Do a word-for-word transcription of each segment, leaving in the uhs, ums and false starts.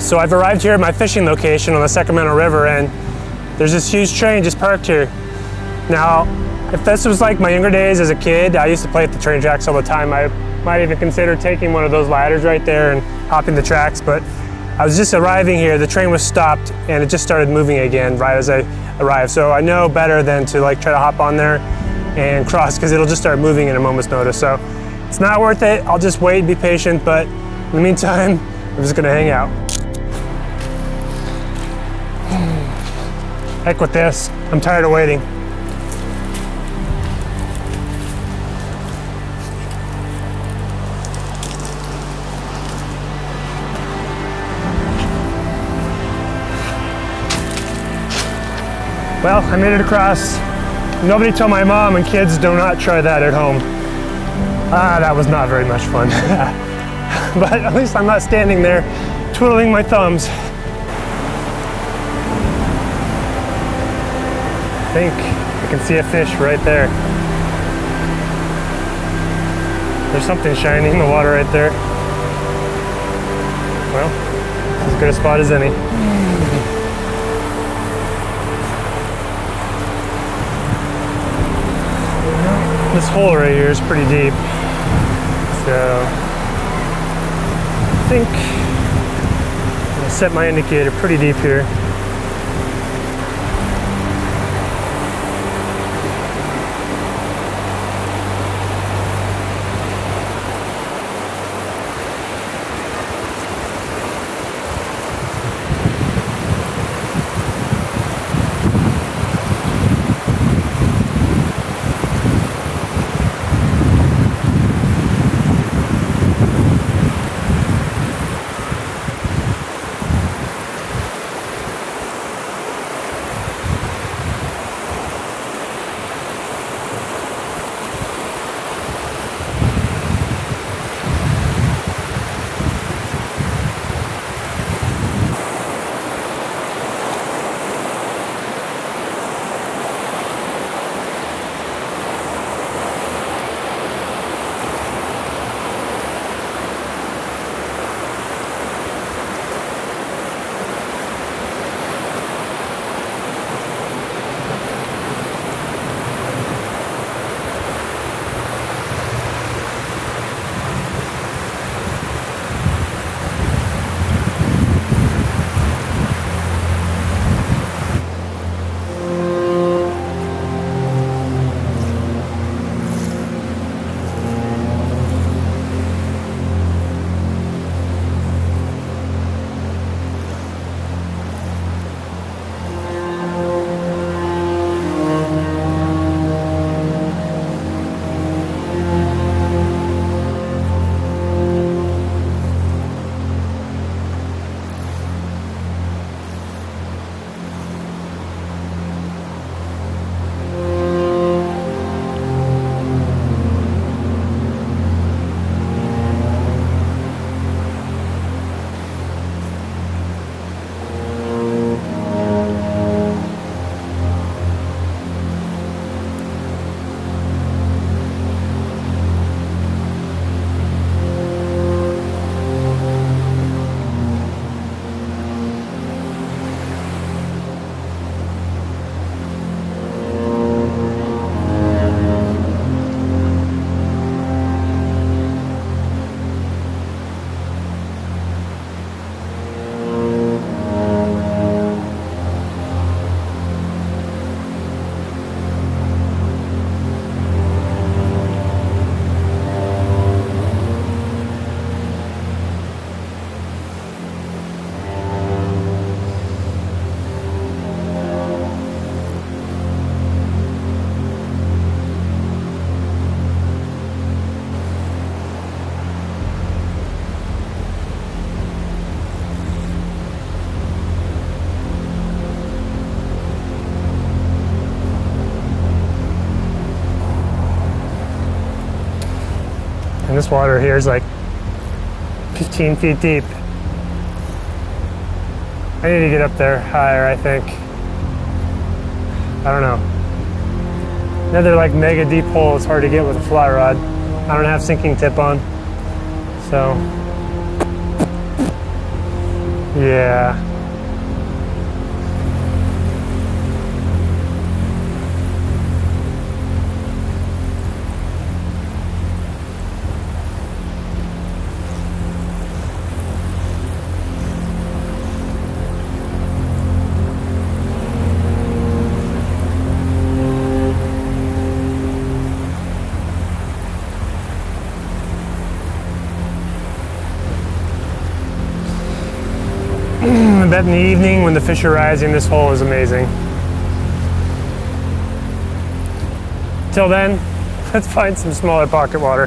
So I've arrived here at my fishing location on the Sacramento River, and there's this huge train just parked here. Now, if this was like my younger days as a kid, I used to play at the train tracks all the time. I might even consider taking one of those ladders right there and hopping the tracks, but I was just arriving here, the train was stopped, and it just started moving again right as I arrived. So I know better than to like try to hop on there and cross, because it'll just start moving in a moment's notice. So it's not worth it. I'll just wait, be patient, but in the meantime, I'm just gonna hang out. Heck with this, I'm tired of waiting. Well, I made it across. Nobody told my mom, and kids, do not try that at home. Ah, that was not very much fun. But at least I'm not standing there twiddling my thumbs. I think I can see a fish right there. There's something shiny in the water right there. Well, as good a spot as any. This hole right here is pretty deep, so I think I'm gonna set my indicator pretty deep here. And this water here is like fifteen feet deep. I need to get up there higher, I think. I don't know. Another like mega deep hole is hard to get with a fly rod. I don't have sinking tip on, so Yeah. I bet in the evening when the fish are rising, this hole is amazing. Till then, let's find some smaller pocket water.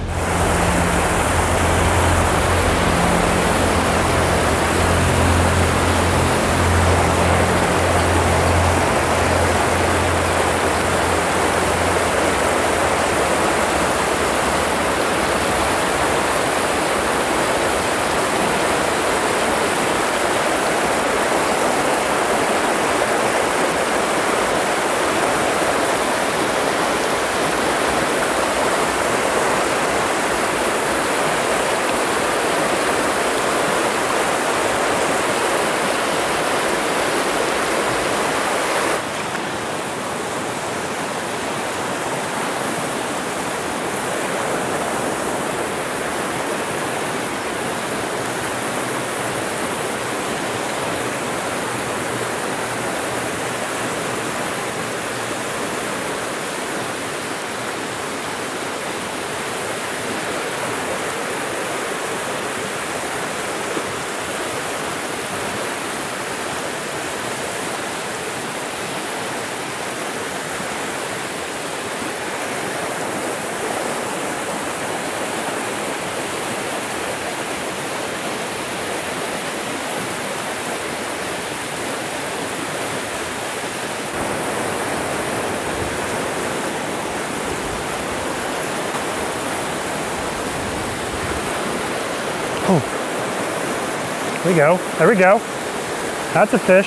There we go, there we go. That's a fish.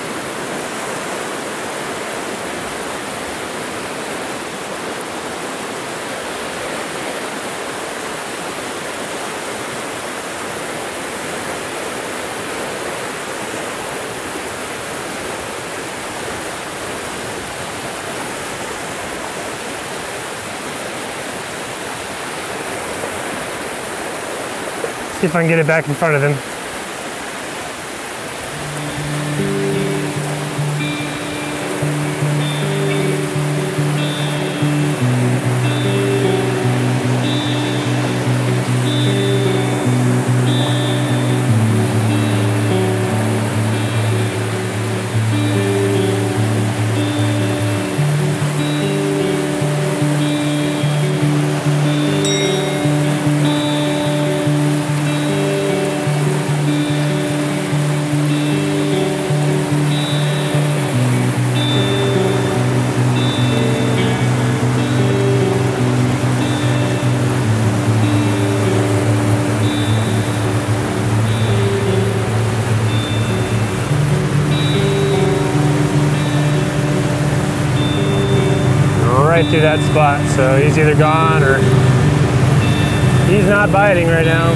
See if I can get it back in front of him. Right through that spot, so he's either gone or he's not biting right now.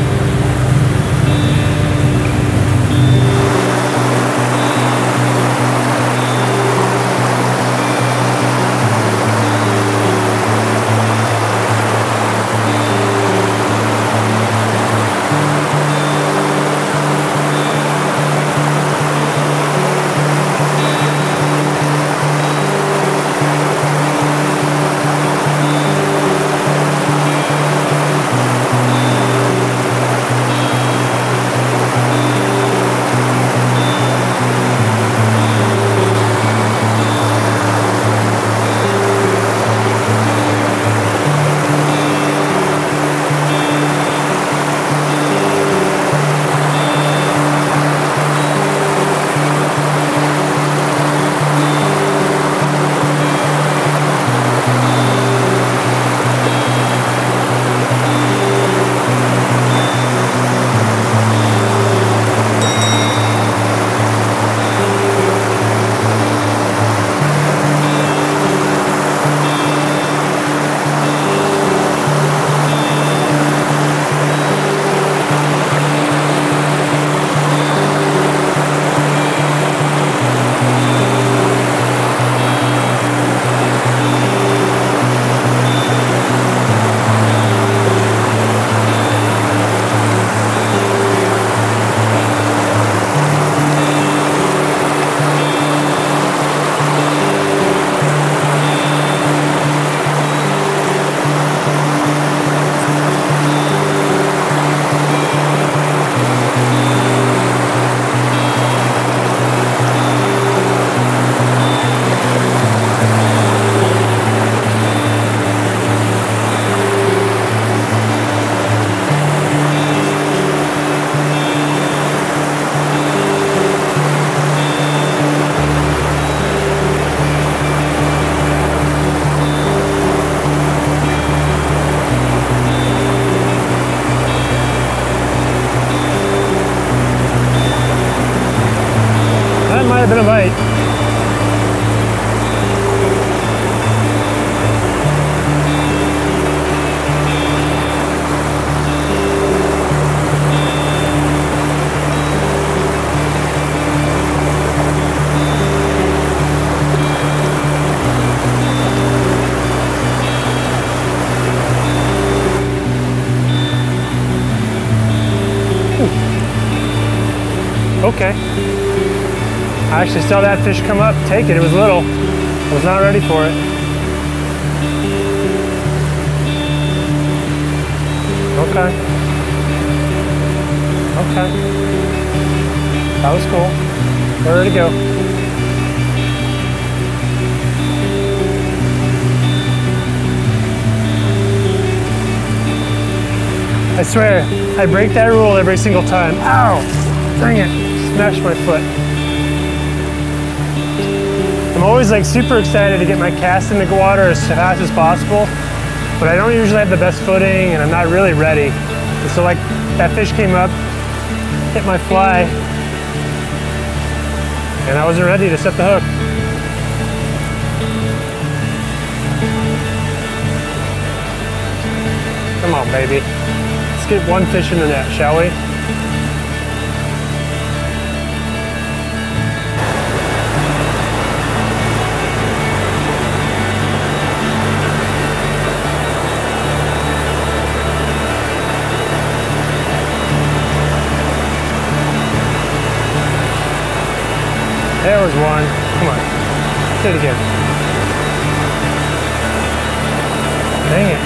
Okay. I actually saw that fish come up, take it. It was little. I was not ready for it. Okay. Okay. That was cool. Where did it go? I swear, I break that rule every single time. Ow! Dang it, smashed my foot. I'm always like super excited to get my cast in the water as fast as possible, but I don't usually have the best footing and I'm not really ready. And so like that fish came up, hit my fly, and I wasn't ready to set the hook. Come on, baby. Let's get one fish in the net, shall we? There was one. Come on. Do it again. Dang it.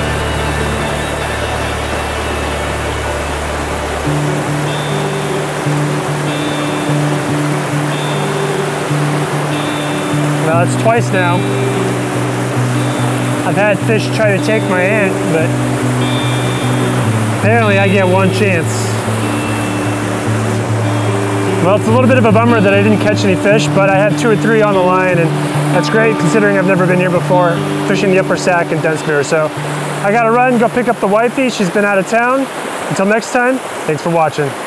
Well, it's twice now. I've had fish try to take my ant, but apparently I get one chance. Well, it's a little bit of a bummer that I didn't catch any fish, but I had two or three on the line, and that's great considering I've never been here before fishing the upper Sac in Densmere. So I gotta run, go pick up the wifey. She's been out of town. Until next time, thanks for watching.